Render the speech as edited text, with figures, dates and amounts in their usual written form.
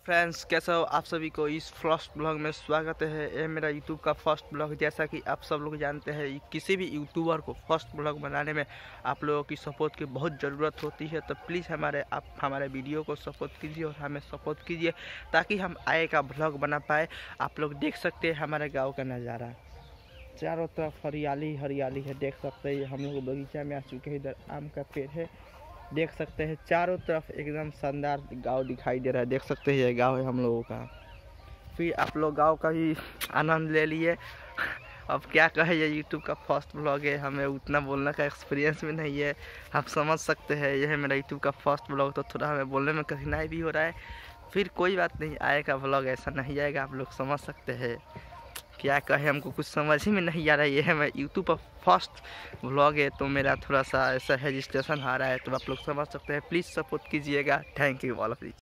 Friends, कैसे हो आप सभी को इस फर्स्ट ब्लॉग में स्वागत है। ये मेरा यूट्यूब का फर्स्ट ब्लॉग। जैसा कि आप सब लोग जानते हैं, किसी भी यूट्यूबर को फर्स्ट ब्लॉग बनाने में आप लोगों की सपोर्ट की बहुत ज़रूरत होती है। तो प्लीज़ आप हमारे वीडियो को सपोर्ट कीजिए और हमें सपोर्ट कीजिए ताकि हम आगे का ब्लॉग बना पाए। आप लोग देख सकते हैं हमारे गाँव का नज़ारा, चारों तरफ हरियाली हरियाली है। देख सकते हैं हम लोग बगीचा में आ चुके हैं। इधर आम का पेड़ है, देख सकते हैं चारों तरफ एकदम शानदार गांव दिखाई दे रहा है। देख सकते हैं ये गांव है हम लोगों का। फिर आप लोग गांव का ही आनंद ले लिए। अब क्या कहे, ये यूट्यूब का फर्स्ट ब्लॉग है, हमें उतना बोलने का एक्सपीरियंस भी नहीं है। आप समझ सकते हैं, यह है मेरा यूट्यूब का फर्स्ट ब्लॉग, तो थोड़ा हमें बोलने में कठिनाई भी हो रहा है। फिर कोई बात नहीं, आएगा ब्लॉग ऐसा नहीं आएगा, आप लोग समझ सकते हैं। क्या कहे, हमको कुछ समझ ही में नहीं आ रहा है। ये है मैं यूट्यूब पर फर्स्ट व्लॉग है, तो मेरा थोड़ा सा ऐसा रजिस्ट्रेशन आ रहा है, तो आप लोग समझ सकते हैं। प्लीज़ सपोर्ट कीजिएगा। Thank you all of you.